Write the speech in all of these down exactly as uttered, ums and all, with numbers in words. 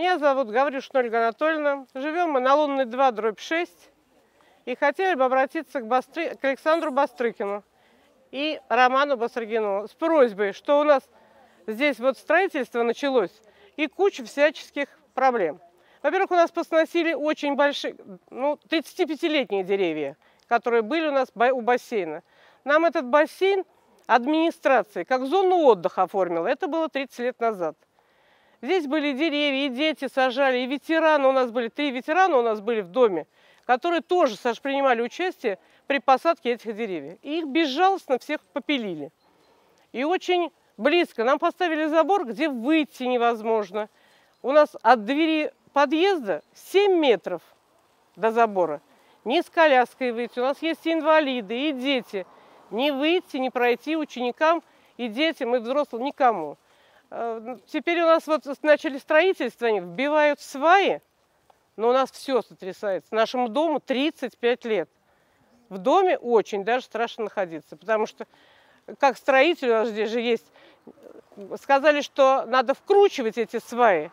Меня зовут Гаврюшина Ольга Анатольевна. Живем мы на Лунной два, дробь шесть. И хотели бы обратиться к, Бастры... к Александру Бастрыкину и Роману Басаргину с просьбой, что у нас здесь вот строительство началось и куча всяческих проблем. Во-первых, у нас посносили очень большие, ну, тридцатипятилетние деревья, которые были у нас у бассейна. Нам этот бассейн администрация как зону отдыха оформила. Это было тридцать лет назад. Здесь были деревья, и дети сажали, и ветераны у нас были, три ветерана у нас были в доме, которые тоже принимали участие при посадке этих деревьев. И их безжалостно всех попилили. И очень близко нам поставили забор, где выйти невозможно. У нас от двери подъезда семь метров до забора. Не с коляской выйти. У нас есть и инвалиды, и дети. Не выйти, не пройти ученикам и детям, и взрослым, никому. Теперь у нас вот начали строительство, они вбивают сваи, но у нас все сотрясается. Нашему дому тридцать пять лет. В доме очень даже страшно находиться, потому что как строитель, у нас здесь же есть, сказали, что надо вкручивать эти сваи,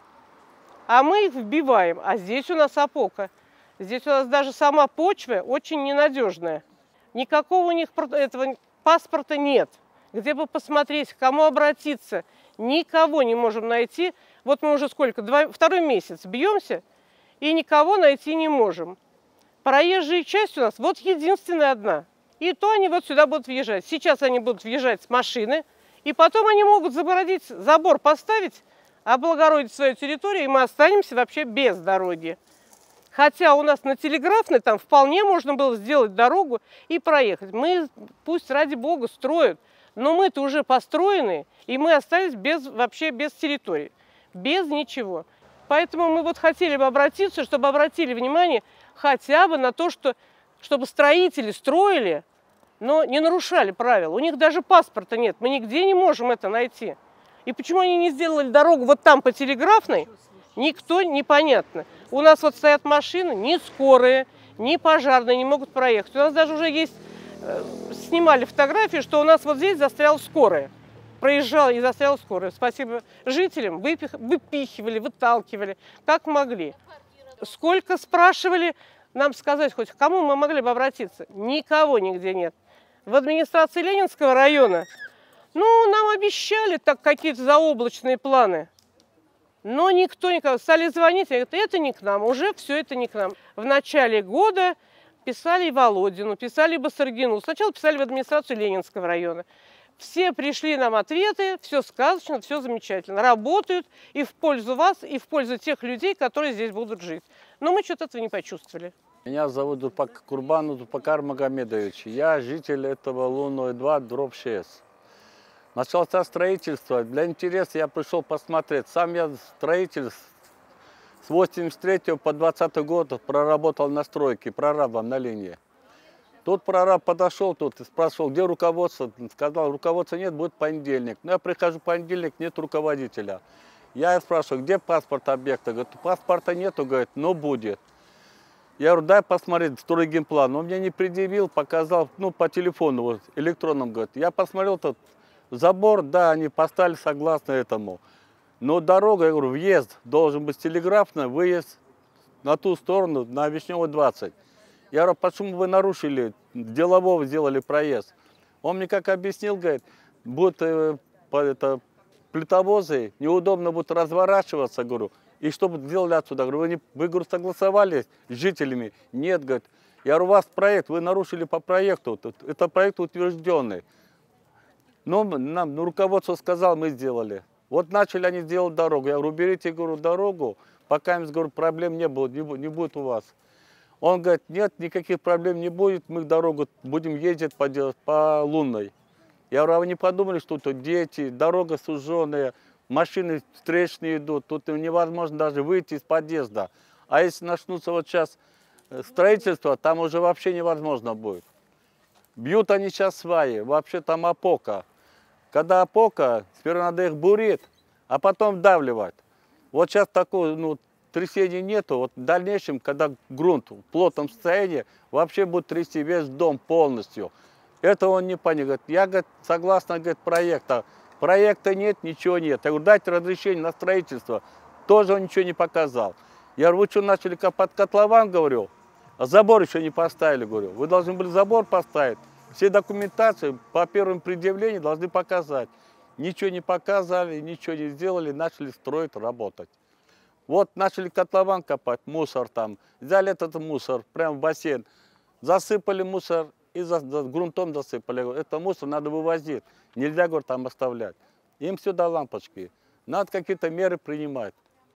а мы их вбиваем, а здесь у нас опока. Здесь у нас даже сама почва очень ненадежная. Никакого у них этого паспорта нет. Где бы посмотреть, к кому обратиться, никого не можем найти. Вот мы уже сколько, два, второй месяц бьемся и никого найти не можем. Проезжая часть у нас вот единственная одна. И то они вот сюда будут въезжать. Сейчас они будут въезжать с машины, и потом они могут загородить, забор поставить, облагородить свою территорию, и мы останемся вообще без дороги. Хотя у нас на Телеграфной там вполне можно было сделать дорогу и проехать. Мы, пусть ради бога, строят. Но мы-то уже построены, и мы остались без, вообще без территории, без ничего. Поэтому мы вот хотели бы обратиться, чтобы обратили внимание хотя бы на то, что, чтобы строители строили, но не нарушали правила. У них даже паспорта нет, мы нигде не можем это найти. И почему они не сделали дорогу вот там по Телеграфной, никто непонятно. У нас вот стоят машины, ни скорые, ни пожарные не могут проехать. У нас даже уже есть... Снимали фотографии, что у нас вот здесь застряла скорая. Проезжала и застряла скорая. Спасибо жителям. Выпих, выпихивали, выталкивали, как могли. Сколько спрашивали нам сказать, хоть к кому мы могли бы обратиться? Никого нигде нет. В администрации Ленинского района, ну, нам обещали так какие-то заоблачные планы. Но никто никого. Стали звонить, я говорю, это не к нам, уже все это не к нам. В начале года писали Володину, писали Басаргину. Сначала писали в администрацию Ленинского района. Все пришли нам ответы, все сказочно, все замечательно. Работают и в пользу вас, и в пользу тех людей, которые здесь будут жить. Но мы что-то этого не почувствовали. Меня зовут Дурпак, Курбан Дурпакар Магомедович. Я житель этого Лунной два, дробь шесть. Начался строительство. Для интереса я пришел посмотреть. Сам я строитель. С восемьдесят третьего по двадцатый год проработал на стройке, прорабом на линии. Тут прораб подошел тут и спрашивал, где руководство. Сказал, руководства нет, будет понедельник. Ну, я прихожу в понедельник, нет руководителя. Я спрашиваю, где паспорт объекта? Говорит, паспорта нету, говорит, но будет. Я говорю, дай посмотреть стройгенплан. Он мне не предъявил, показал, ну, по телефону, вот, электронном, говорит. Я посмотрел тут забор, да, они поставили согласно этому. Но дорога, я говорю, въезд должен быть телеграфный, выезд на ту сторону, на Вишневой двадцать. Я говорю, почему вы нарушили, делового сделали проезд? Он мне как объяснил, говорит, будут э, это, плитовозы, неудобно будут разворачиваться, говорю. И что бы сделали отсюда? Говорю, вы, не, вы говорю, согласовали с жителями? Нет, говорит. Я говорю, у вас проект, вы нарушили по проекту, это проект утвержденный. Но нам ну, руководство сказал, мы сделали. Вот начали они делать дорогу. Я говорю, уберите, говорю, дорогу, пока, говорю, проблем не будет, не будет у вас. Он говорит, нет, никаких проблем не будет, мы дорогу будем ездить по, по Лунной. Я говорю, а вы не подумали, что тут дети, дорога суженая, машины встречные идут, тут невозможно даже выйти из подъезда. А если начнутся вот сейчас строительство, там уже вообще невозможно будет. Бьют они сейчас сваи, вообще там опока. Когда опока, сперва надо их бурить, а потом вдавливать. Вот сейчас такого ну, трясения нету. Вот в дальнейшем, когда грунт в плотном состоянии, вообще будет трясти весь дом полностью. Это он не понял. Я, говорит, согласно говорит, проекта. Проекта нет, ничего нет. Я говорю, дайте разрешение на строительство. Тоже он ничего не показал. Я говорю, вы что, начали копать котлован, говорю, а забор еще не поставили, говорю. Вы должны были забор поставить. Все документации по первым предъявлениям должны показать. Ничего не показали, ничего не сделали, начали строить, работать. Вот начали котлован копать, мусор там. Взяли этот мусор прямо в бассейн, засыпали мусор и за, за, грунтом засыпали. Это мусор надо вывозить, нельзя, говорю, там оставлять. Им все до лампочки. Надо какие-то меры принимать.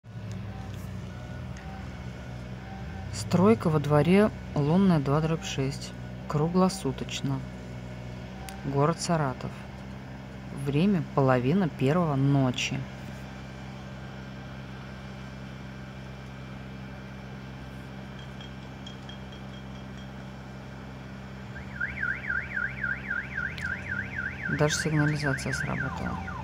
Стройка во дворе Лунная два дробь шесть. Круглосуточно. Город Саратов. Время половина первого ночи. Даже сигнализация сработала.